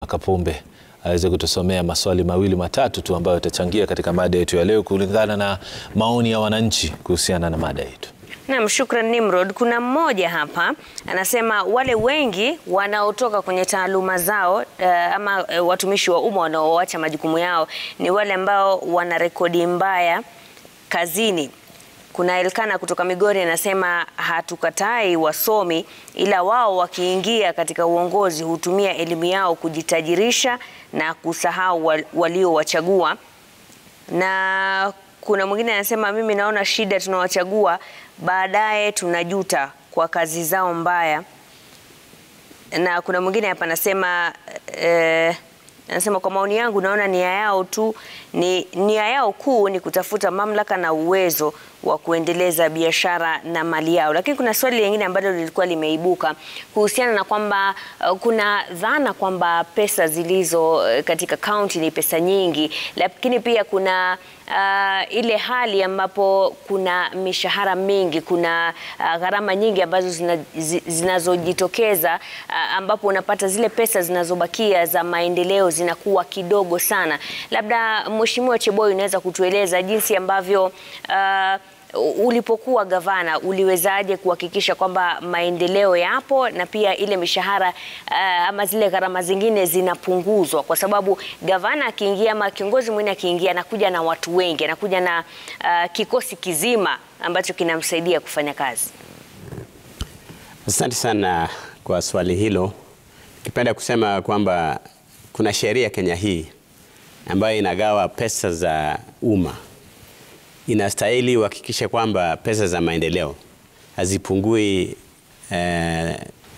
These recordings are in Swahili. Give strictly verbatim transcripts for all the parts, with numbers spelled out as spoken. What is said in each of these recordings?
Kapombe aweze kutusomea maswali mawili matatu tu ambayo yatachangia katika mada yetu ya leo kulingana na maoni ya wananchi kuhusiana na mada yetu. Naam, shukran Nimrod. Kuna mmoja hapa anasema wale wengi wanaotoka kwenye taaluma zao uh, ama uh, watumishi wa umma wanaoacha majukumu yao ni wale ambao wana rekodi mbaya kazini. Kuna Elkana kutoka Migori anasema hatukatai wasomi, ila wao wakiingia katika uongozi hutumia elimu yao kujitajirisha na kusahau waliowachagua. Na kuna mwingine anasema mimi naona shida tunawachagua baadaye tunajuta kwa kazi zao mbaya. Na kuna mwingine hapa anasema eh, anasema kwa maoni yangu naona nia yao tu ni nia yao kuu ni kutafuta mamlaka na uwezo wa kuendeleza biashara na mali yao. Lakini kuna swali lingine ambalo lilikuwa limeibuka kuhusiana na kwamba uh, kuna dhana kwamba pesa zilizo uh, katika kaunti ni pesa nyingi, lakini pia kuna uh, ile hali ambapo kuna mishahara mingi, kuna uh, gharama nyingi ambazo zina, zi, zinazojitokeza uh, ambapo unapata zile pesa zinazobakia za maendeleo zinakuwa kidogo sana. Labda Mheshimiwa Cheboy unaweza kutueleza jinsi ambavyo uh, ulipokuwa gavana uliwezaje kuhakikisha kwamba maendeleo yapo na pia ile mishahara uh, ama zile gharama zingine zinapunguzwa, kwa sababu gavana akiingia ama kiongozi mwingine akiingia anakuja na watu wengi, anakuja na uh, kikosi kizima ambacho kinamsaidia kufanya kazi. Asante sana kwa swali hilo. Ningependa kusema kwamba kuna sheria Kenya hii ambayo inagawa pesa za umma. Inastahili uhakikishe kwamba pesa za maendeleo hazipungui eh,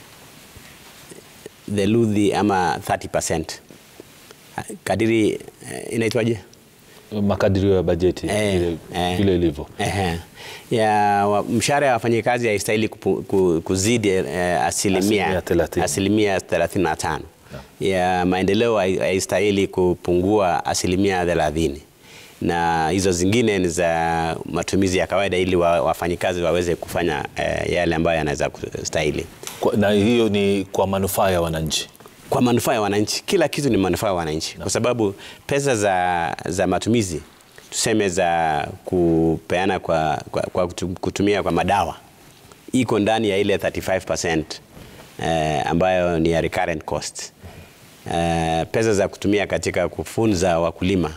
theluthi ama thirty percent. Kadiri eh, inaitwaje? Makadirio ya bajeti eh, vile eh, ilivyo. Eh, ya mshahara ya wafanyikazi haistahili kuzidi eh, asilimia asilimia thelathini na tano. Ya maendeleo haistahili kupungua asilimia thelathini. Na hizo zingine ni za matumizi ya kawaida ili wafanyikazi waweze kufanya eh, yale ambayo yanaweza kustahili. Na hiyo ni kwa manufaa ya wananchi. Kwa manufaa ya wananchi. Kila kitu ni manufaa ya wananchi. No. Kwa sababu pesa za, za matumizi, tuseme za kupeana kwa, kwa, kwa kutumia kwa madawa, iko ndani ya ile thirty-five percent eh, ambayo ni ya recurrent cost. Eh, pesa za kutumia katika kufunza wakulima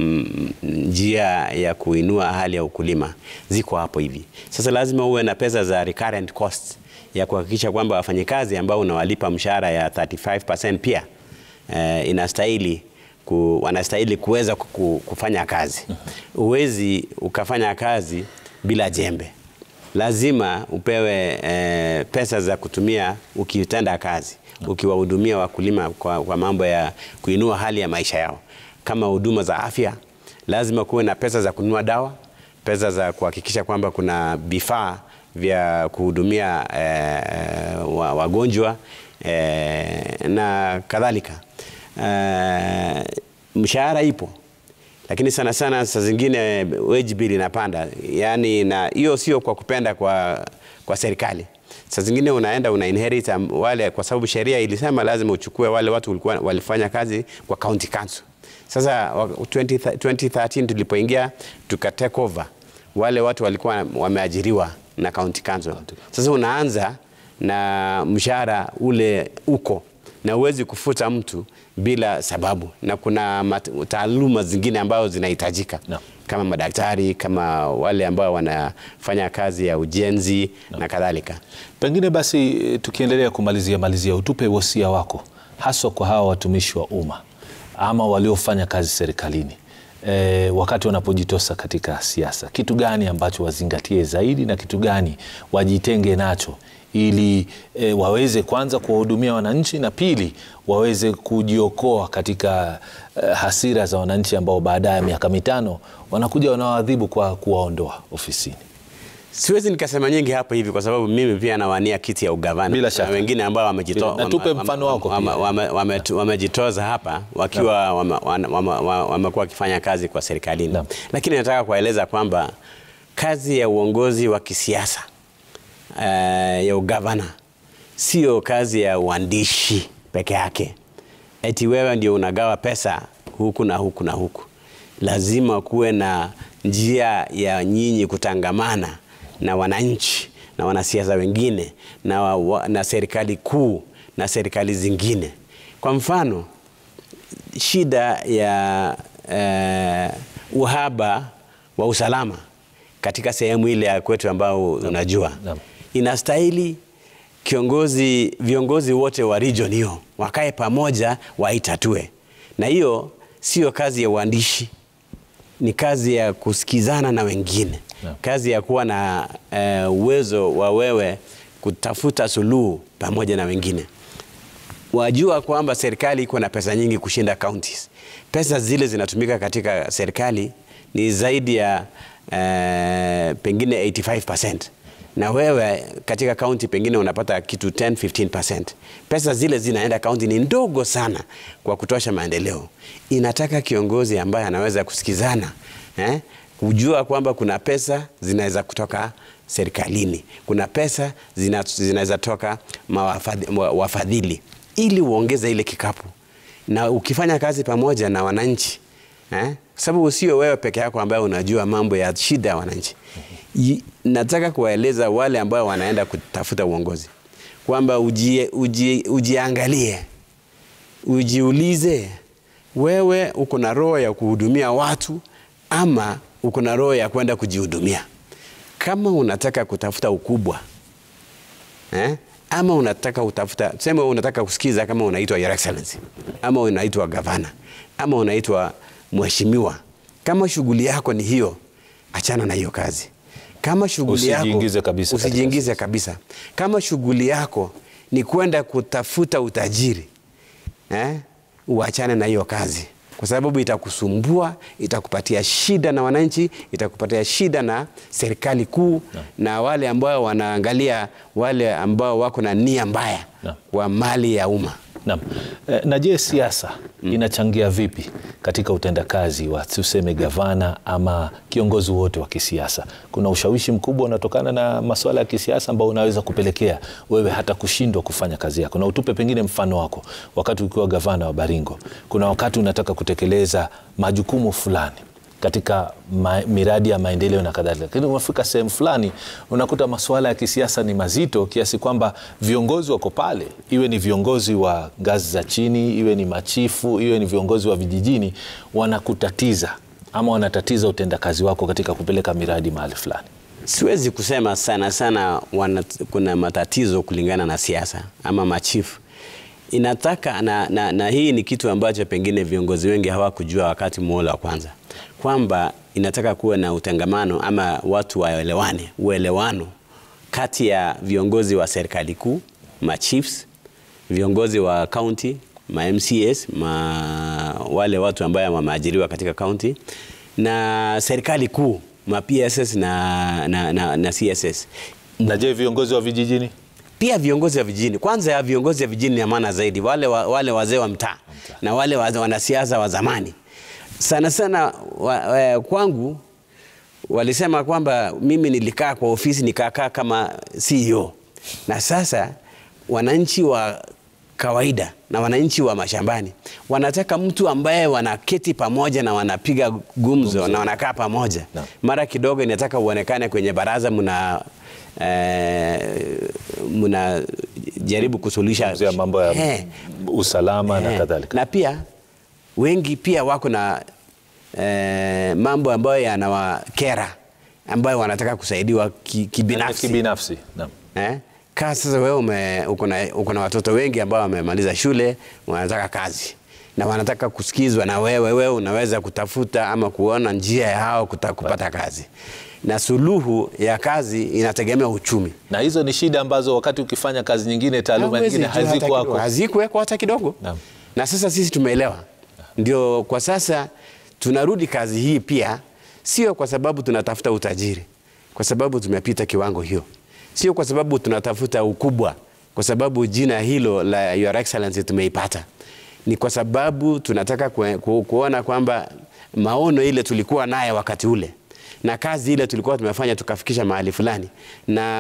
njia ya kuinua hali ya ukulima ziko hapo hivi. Sasa lazima uwe na pesa za recurrent cost ya kuhakikisha kwamba wafanyikazi ambao unawalipa mshahara ya thirty-five percent pia eh, inastahili ku, wanastahili kuweza kufanya kazi. Uwezi ukafanya kazi bila jembe. Lazima upewe eh, pesa za kutumia ukitenda kazi, ukiwahudumia wakulima kwa, kwa mambo ya kuinua hali ya maisha yao. Kama huduma za afya, lazima kuwe na pesa za kununua dawa, pesa za kuhakikisha kwamba kuna vifaa vya kuhudumia eh, wagonjwa eh, na kadhalika. Eh, mshahara ipo, lakini sana sana saa zingine wage bill inapanda. Yani na hiyo sio kwa kupenda kwa kwa serikali. Saa zingine unaenda una inherit wale, kwa sababu sheria ilisema lazima uchukue wale watu walikuwa walifanya kazi kwa county council. Sasa twenty thirteen tulipoingia tuka take over wale watu walikuwa wameajiriwa na county council. Sasa unaanza na mshahara ule uko na uwezi kufuta mtu bila sababu, na kuna taaluma zingine ambazo zinahitajika. No. Kama madaktari, kama wale ambao wanafanya kazi ya ujenzi. No. Na kadhalika. Pengine basi tukiendelea kumalizia malizia, utupe wosia wako haswa kwa hawa watumishi wa umma ama waliofanya kazi serikalini e, wakati wanapojitosa katika siasa. Kitu gani ambacho wazingatie zaidi na kitu gani wajitenge nacho ili e, waweze kwanza kuwahudumia wananchi na pili waweze kujiokoa katika e, hasira za wananchi ambao baada ya miaka mitano wanakuja wanawaadhibu kwa kuwaondoa ofisini? Siwezi nikasema nyingi hapa hivi kwa sababu mimi pia nawania kiti ya ugavana. Bila shaka. Wengine ambao wamejitoa, na tupe mfano wako pia, wamejitoza hapa wakiwa wamekuwa wakifanya kazi kwa serikalini. No. Lakini nataka kueleza kwamba kazi ya uongozi wa kisiasa uh, ya ugavana sio kazi ya uandishi peke yake. eti wewe ndio unagawa pesa huku na huku na huku. Lazima kuwe na njia ya nyinyi kutangamana na wananchi na wanasiasa wengine na, wa, na serikali kuu na serikali zingine. Kwa mfano, shida ya eh, uhaba wa usalama katika sehemu ile ya kwetu ambao unajua, inastahili kiongozi viongozi wote wa region hiyo wakae pamoja waitatue. Na hiyo sio kazi ya uandishi, ni kazi ya kusikizana na wengine. Yeah. Kazi ya kuwa na uh, uwezo wa wewe kutafuta suluhu pamoja na wengine. Wajua kwamba serikali iko na pesa nyingi kushinda counties. Pesa zile zinatumika katika serikali ni zaidi ya uh, pengine eighty-five percent. Na wewe katika county pengine unapata kitu ten to fifteen percent. Pesa zile zinaenda county ni ndogo sana kwa kutosha maendeleo. Inataka kiongozi ambaye anaweza kusikizana, eh? Kujua kwamba kuna pesa zinaweza kutoka serikalini, kuna pesa zina, zinaweza toka wafadhili, ili uongeze ile kikapu. Na ukifanya kazi pamoja na wananchi, eh? Sababu sio wewe peke yako ambaye unajua mambo ya shida ya wananchi. Nataka kuwaeleza wale ambao wanaenda kutafuta uongozi kwamba uji, uji, ujiangalie, ujiulize, wewe uko na roho ya kuhudumia watu ama uko na roho ya kwenda kujihudumia? Kama unataka kutafuta ukubwa, eh? Ama unataka utafuta, sema unataka kusikiza kama unaitwa Your Excellency, ama unaitwa gavana, ama unaitwa mheshimiwa. Kama shughuli yako ni hiyo, achana na hiyo kazi. Kama shughuli yako usijiingize kabisa, usijiingize kabisa. Kama shughuli yako ni kwenda kutafuta utajiri, eh? Uachane na hiyo kazi, kwa sababu itakusumbua, itakupatia shida na wananchi, itakupatia shida na serikali kuu no. na wale ambao wanaangalia wale ambao wako na nia mbaya no. wa mali ya umma. Naam. E, na je, siasa mm. inachangia vipi katika utendakazi wa tuseme gavana ama kiongozi wote wa kisiasa? Kuna ushawishi mkubwa unatokana na masuala ya kisiasa ambao unaweza kupelekea wewe hata kushindwa kufanya kazi yako. Na utupe pengine mfano wako wakati ukiwa gavana wa Baringo. Kuna wakati unataka kutekeleza majukumu fulani katika ma, miradi ya maendeleo na kadhalika. Lakini unafika sehemu fulani unakuta masuala ya kisiasa ni mazito kiasi kwamba viongozi wako pale, iwe ni viongozi wa ngazi za chini, iwe ni machifu, iwe ni viongozi wa vijijini, wanakutatiza ama wanatatiza utendakazi wako katika kupeleka miradi mahali fulani. Siwezi kusema sana sana wana, kuna matatizo kulingana na siasa ama machifu. Inataka na, na, na hii ni kitu ambacho pengine viongozi wengi hawakujua wakati muhula wa kwanza, kwamba inataka kuwe na utangamano ama watu waelewane, uelewano kati ya viongozi wa serikali kuu, ma chiefs, viongozi wa county, ma M C S, ma wale watu ambao wameajiriwa katika county, na serikali kuu, ma P S S na, na, na, na C S S. Na je, viongozi wa vijijini? Pia viongozi wa vijijini. Kwanza ya viongozi wa vijijini ni maana zaidi, wale, wa, wale wazee wa mtaa na wale wanasiasa wa zamani. Sana sana wa, wa, kwangu walisema kwamba mimi nilikaa kwa ofisi nikakaa kama C E O. Na sasa wananchi wa kawaida na wananchi wa mashambani wanataka mtu ambaye wanaketi pamoja na wanapiga gumzo, gumzo. na wanakaa pamoja. No. Mara kidogo inataka uonekane kwenye baraza mna eh, mna jaribu kusuluhisha mambo ya hey. usalama hey. na kadhalika. Na pia wengi pia wako na eh, mambo ambayo yanawakera ambayo wanataka kusaidiwa kibinafsi. Kibinafsi. Naam. Eh? Kama sasa wewe uko na uko na watoto wengi ambao wamemaliza shule, wanataka kazi na wanataka kusikizwa na wewe, wewe unaweza kutafuta ama kuona njia ya hao kupata kazi. Na suluhu ya kazi inategemea uchumi. Na hizo ni shida ambazo wakati ukifanya kazi nyingine, taaluma nyingine hazikuwako. Hazikuweko hata kidogo. Naam. Na sasa sisi tumeelewa. Ndio kwa sasa tunarudi kazi hii pia, sio kwa sababu tunatafuta utajiri, kwa sababu tumepita kiwango hiyo. Sio kwa sababu tunatafuta ukubwa, kwa sababu jina hilo la Your Excellency tumeipata. Ni kwa sababu tunataka ku, ku, kuona kwamba maono ile tulikuwa naye wakati ule, na kazi ile tulikuwa tumefanya tukafikisha mahali fulani, na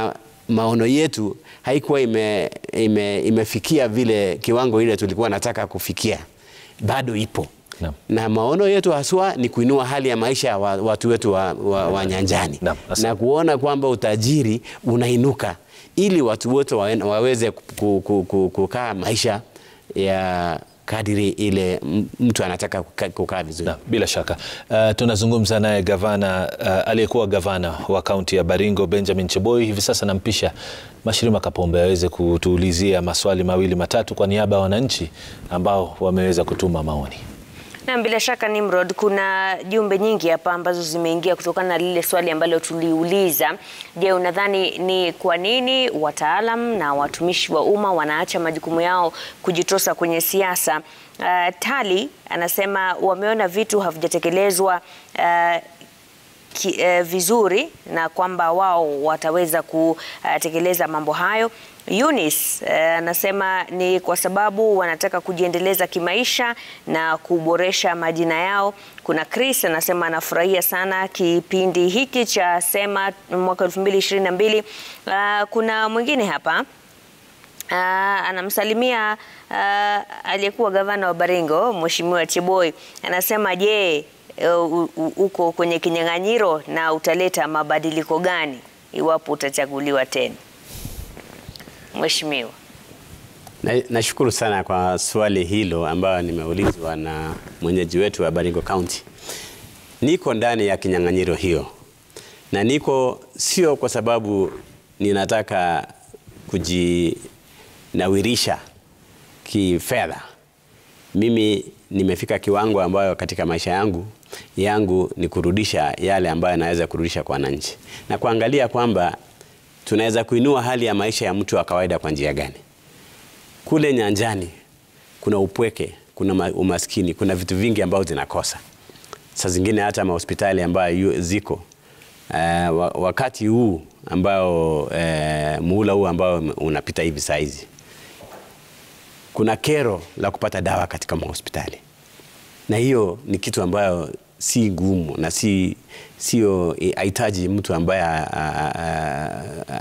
maono yetu haikuwa ime, ime, imefikia vile kiwango ile tulikuwa nataka kufikia, bado ipo. No. Na maono yetu haswa ni kuinua hali ya maisha ya watu wetu wa, wa, wa nyanjani. No. Na kuona kwamba utajiri unainuka ili watu wote waweze kukaa maisha ya kadiri ile mtu anataka kukaa vizuri. Na, bila shaka. Uh, tunazungumza naye gavana uh, aliyekuwa gavana wa kaunti ya Baringo Benjamin Cheboi. Hivi sasa nampisha Mashirima Kapombe aweze kutuulizia maswali mawili matatu kwa niaba ya wananchi ambao wameweza kutuma maoni. Na bila shaka Nimrod, kuna jumbe nyingi hapa ambazo zimeingia kutokana na lile swali ambalo tuliuliza. Je, unadhani ni kwa nini wataalam na watumishi wa umma wanaacha majukumu yao kujitosa kwenye siasa? Uh, Tali anasema wameona vitu havijatekelezwa uh, Ki, eh, vizuri na kwamba wao wataweza kutekeleza mambo hayo. Eunice anasema eh, ni kwa sababu wanataka kujiendeleza kimaisha na kuboresha majina yao. Kuna Chris anasema anafurahia sana kipindi hiki cha Sema mwaka elfu mbili ishirini na mbili. Uh, kuna mwingine hapa uh, anamsalimia uh, aliyekuwa gavana wa Baringo Mheshimiwa Cheboi. Anasema je, uko kwenye kinyang'anyiro na utaleta mabadiliko gani iwapo utachaguliwa tena? Mheshimiwa. Nashukuru na sana kwa swali hilo ambayo nimeulizwa na mwenyeji wetu wa Baringo County. Niko ndani ya kinyang'anyiro hiyo. Na niko sio kwa sababu ninataka kujinawirisha kifedha. Mimi nimefika kiwango ambayo katika maisha yangu yangu ni kurudisha yale ambayo naweza kurudisha kwa wananchi, na kuangalia kwamba tunaweza kuinua hali ya maisha ya mtu wa kawaida kwa njia gani. Kule nyanjani kuna upweke, kuna umaskini, kuna vitu vingi ambavyo zinakosa. Saa zingine hata mahospitali ambayo ziko uh, wakati huu ambao uh, muhula huu ambao unapita hivi saa hizi, kuna kero la kupata dawa katika mahospitali. Na hiyo ni kitu ambayo si ngumu na si sio hahitaji mtu ambaye a, a, a,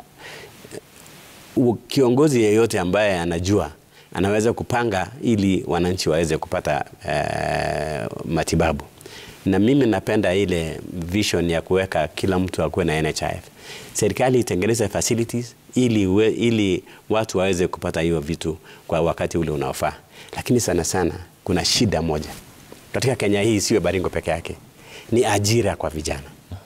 a, kiongozi yeyote ambaye anajua anaweza kupanga ili wananchi waweze kupata uh, matibabu. Na mimi napenda ile vision ya kuweka kila mtu akuwe na N H I F. Serikali itengeneze facilities ili we, ili watu waweze kupata hiyo vitu kwa wakati ule unaofaa. Lakini sana sana kuna shida moja katika Kenya hii, sio Baringo peke yake, ni ajira kwa vijana.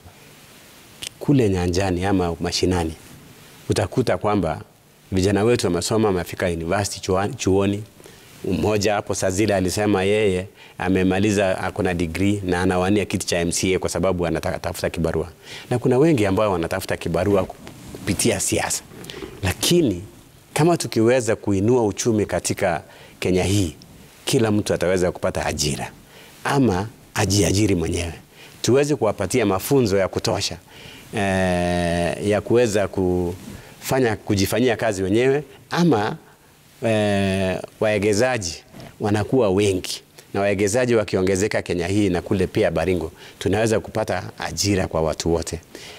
Kule nyanjani ama mashinani utakuta kwamba vijana wetu wamesoma, wamefika university chuoni. Mmoja hapo saa zile alisema yeye amemaliza akona degree na anawania kiti cha M C A kwa sababu anatafuta kibarua. Na kuna wengi ambao wanatafuta kibarua kupitia siasa. Lakini kama tukiweza kuinua uchumi katika Kenya hii, kila mtu ataweza kupata ajira ama ajiajiri mwenyewe. Tuweze kuwapatia mafunzo ya kutosha eh, ya kuweza kufanya kujifanyia kazi wenyewe, ama eh, waegezaji wanakuwa wengi, na waegezaji wakiongezeka Kenya hii na kule pia Baringo, tunaweza kupata ajira kwa watu wote.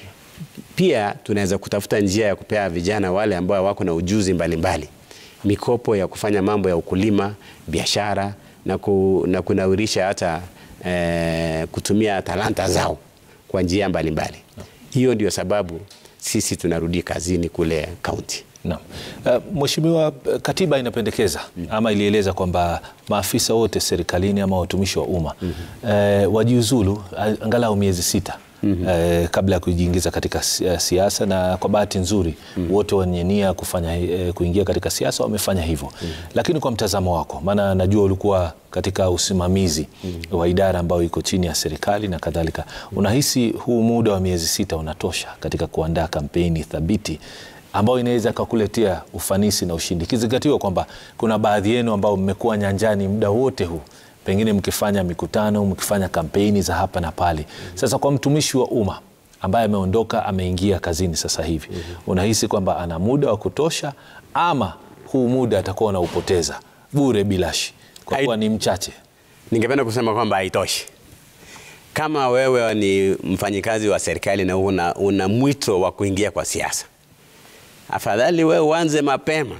Pia tunaweza kutafuta njia ya kupea vijana wale ambao wako na ujuzi mbalimbali mikopo ya kufanya mambo ya ukulima, biashara, na, ku, na kunawirisha hata eh, kutumia talanta zao kwa njia mbalimbali. Hiyo ndio sababu sisi tunarudi kazini kule county. Naam. Uh, Mheshimiwa, katiba inapendekeza mm. ama ilieleza kwamba maafisa wote serikalini ama watumishi wa umma mm -hmm. uh, wajiuzulu angalau miezi sita mm -hmm. uh, kabla ya kujiingiza katika siasa, na kwa bahati nzuri mm -hmm. wote wenye nia kufanya uh, kuingia katika siasa wamefanya hivyo. Mm -hmm. Lakini kwa mtazamo wako, maana najua ulikuwa katika usimamizi mm -hmm. wa idara ambayo iko chini ya serikali na kadhalika, mm -hmm. unahisi huu muda wa miezi sita unatosha katika kuandaa kampeni thabiti ambao inaweza kukuletea ufanisi na ushindi, kizingatiwa kwamba kuna baadhi yenu ambao mmekuwa nyanjani muda wote huu, pengine mkifanya mikutano, mkifanya kampeni za hapa na pale. Sasa kwa mtumishi wa umma ambaye ameondoka, ameingia kazini sasa hivi, mm -hmm. unahisi kwamba ana muda wa kutosha, ama huu muda atakuwa anaupoteza bure bilashi kwa kuwa ni mchache? Ningependa kusema kwamba haitoshi. Kama wewe ni mfanyikazi wa serikali na una, una mwito wa kuingia kwa siasa, afadhali wewe uanze mapema.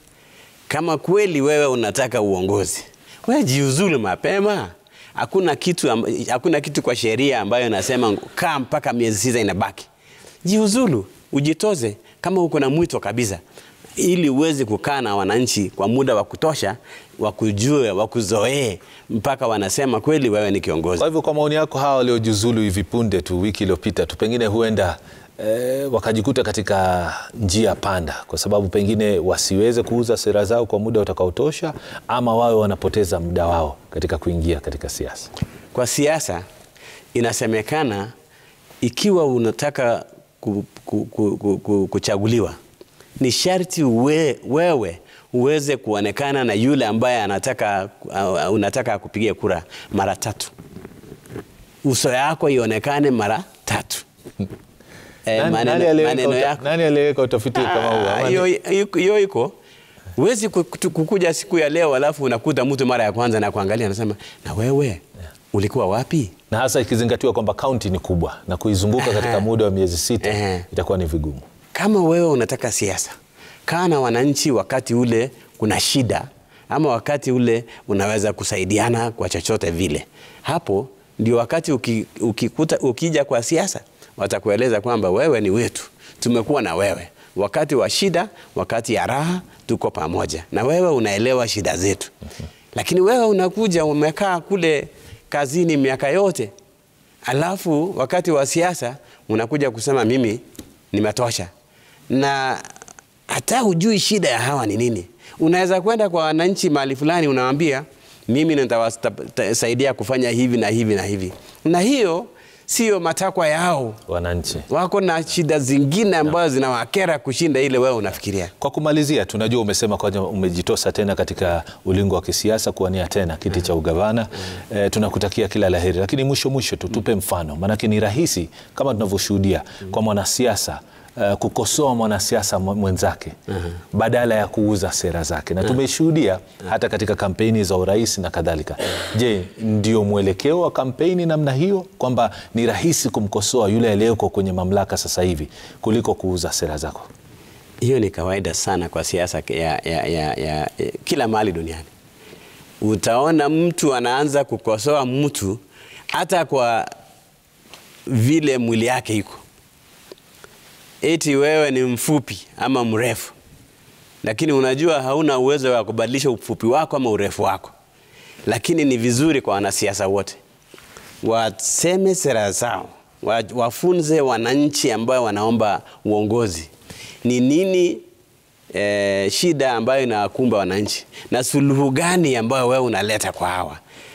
Kama kweli wewe unataka uongozi, wewe jiuzulu mapema. Hakuna kitu hakuna kitu kwa sheria ambayo inasema kaa mpaka miezi sita inabaki. Jiuzulu, ujitoze kama uko na mwito kabisa, ili uweze kukaa na wananchi kwa muda wa kutosha, wakujue, wakuzoee mpaka wanasema kweli wewe ni kiongozi. Kwa hivyo kwa maoni yako, hawa waliojuzulu hivi punde tu wiki iliyopita tu pengine huenda eh, wakajikuta katika njia panda, kwa sababu pengine wasiweze kuuza sera zao kwa muda utakaotosha, ama wawe wanapoteza muda wao katika kuingia katika siasa. Kwa siasa inasemekana ikiwa unataka ku, ku, ku, ku, ku, kuchaguliwa, ni sharti uwe, wewe uweze kuonekana na yule ambaye anataka uh, unataka kupigia kura mara tatu. Uso yako ionekane mara tatu. eh, nani, maneno, nani maneno yako. Nani aliweka utafiti kama huo? Hiyo hiyo iko. Huwezi kukuja siku ya leo alafu unakuta mtu mara ya kwanza na kuangalia anasema na wewe yeah. ulikuwa wapi? Na hasa ikizingatiwa kwamba kaunti ni kubwa na kuizunguka Aha. katika muda wa miezi sita Aha. itakuwa ni vigumu. Kama wewe unataka siasa, kaa na wananchi wakati ule kuna shida, ama wakati ule unaweza kusaidiana kwa chochote vile. Hapo ndio wakati uki, ukikuta, ukija kwa siasa, watakueleza kwamba wewe ni wetu, tumekuwa na wewe wakati wa shida, wakati ya raha, tuko pamoja na wewe, unaelewa shida zetu. Lakini wewe unakuja umekaa kule kazini miaka yote, alafu wakati wa siasa unakuja kusema mimi nimetosha, na hata hujui shida ya hawa ni nini. Unaweza kwenda kwa wananchi mahali fulani unawaambia mimi nitawasaidia kufanya hivi na hivi na hivi, na hiyo sio matakwa yao. Wananchi wako na shida zingine ambazo zinawakera kushinda ile wewe unafikiria. Kwa kumalizia, tunajua umesema kwamba umejitosa tena katika ulingo wa kisiasa kuwania tena kiti cha ugavana. mm. E, tunakutakia kila laheri, lakini mwisho mwisho tu tupe mfano, maanake ni rahisi kama tunavyoshuhudia mm. kwa mwanasiasa Uh, kukosoa mwanasiasa mwenzake uh -huh. badala ya kuuza sera zake, na tumeshuhudia uh -huh. hata katika kampeni za urais na kadhalika. Je, ndio mwelekeo wa kampeni namna hiyo, kwamba ni rahisi kumkosoa yule aliyeko kwenye mamlaka sasa hivi kuliko kuuza sera zako? Hiyo ni kawaida sana kwa siasa ya, ya, ya, ya, ya kila mahali duniani. Utaona mtu anaanza kukosoa mtu hata kwa vile mwili yake iko. Eti wewe ni mfupi ama mrefu, lakini unajua hauna uwezo wa kubadilisha ufupi wako ama urefu wako. Lakini ni vizuri kwa wanasiasa wote waseme sera zao, wafunze wananchi ambao wanaomba uongozi ni nini e, shida ambayo inakumba wananchi na suluhu gani ambayo wewe unaleta kwa hawa.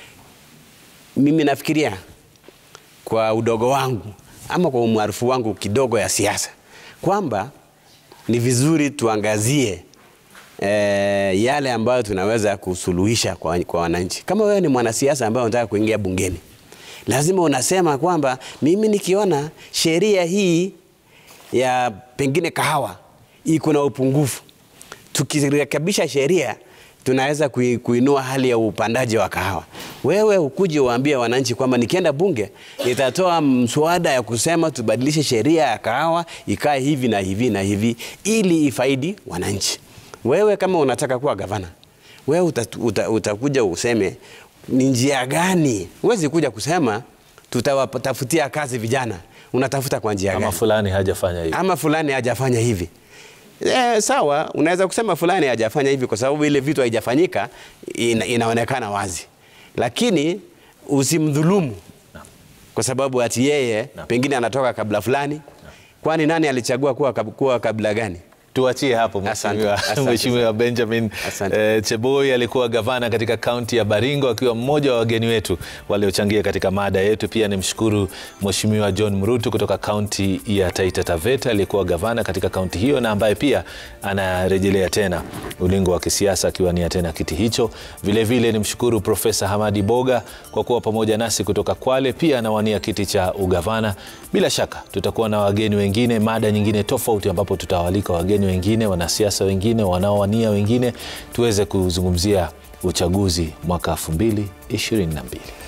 Mimi nafikiria kwa udogo wangu ama kwa umaarufu wangu kidogo ya siasa kwamba ni vizuri tuangazie e, yale ambayo tunaweza kusuluhisha kwa, kwa wananchi. Kama wewe ni mwanasiasa ambaye unataka kuingia bungeni, lazima unasema kwamba mimi nikiona sheria hii ya pengine kahawa iko na upungufu, tukirekebisha sheria tunaweza kuinua hali ya upandaji wa kahawa. Wewe ukuje uambie wananchi kwamba nikienda bunge nitatoa mswada ya kusema tubadilishe sheria ya kahawa ikae hivi na hivi na hivi ili ifaidi wananchi. Wewe kama unataka kuwa gavana, wewe utakuja uta, uta useme ni njia gani. Huwezi kuja kusema tutawatafutia kazi vijana. Unatafuta kwa njia gani? Ama fulani hajafanya hivi. Ama fulani hajafanya hivi. Eh, sawa, unaweza kusema fulani hajafanya hivi kwa sababu ile vitu haijafanyika ina, inaonekana wazi. Lakini usimdhulumu kwa sababu ati yeye pengine anatoka kabla fulani. Kwani nani alichagua kuwa, kuwa kabla gani? Tuachie hapo. Mheshimiwa Benjamin eh, Cheboi alikuwa gavana katika kaunti ya Baringo, akiwa mmoja wa wageni wetu waliochangia katika mada yetu. Pia nimshukuru Mheshimiwa John Mrutu kutoka kaunti ya Taita Taveta, alikuwa gavana katika kaunti hiyo na ambaye pia anarejelea tena ulingo wa kisiasa akiwania tena kiti hicho. Vile vile nimshukuru Profesa Hamadi Boga kwa kuwa pamoja nasi kutoka Kwale, pia anawania kiti cha ugavana. Bila shaka tutakuwa na wageni wengine, mada nyingine tofauti, ambapo tutawalika wageni wengine, wanasiasa wengine, wanaowania wengine, tuweze kuzungumzia uchaguzi mwaka elfu mbili ishirini na mbili.